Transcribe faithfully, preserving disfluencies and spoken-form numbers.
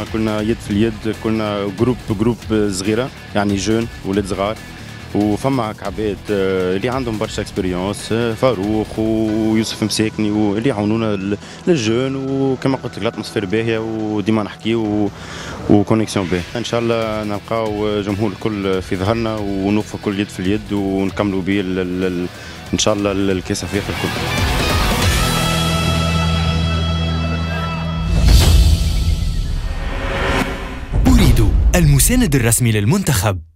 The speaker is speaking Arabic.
كنا يد في اليد، كنا جروب جروب صغيره يعني جون ولاد صغار، وفما عباد اللي عندهم برشا اكسبيريونس، فاروق ويوسف مساكني واللي يعاونونا للجون، وكما قلت لك الاتموسفير باهيه وديما نحكيو وكونيكسيون باهيه. ان شاء الله نلقاو جمهور الكل في ظهرنا ونوقفوا كل يد في اليد ونكملوا به ان شاء الله الكاس افريقيا الكل. أريد المساند الرسمي للمنتخب.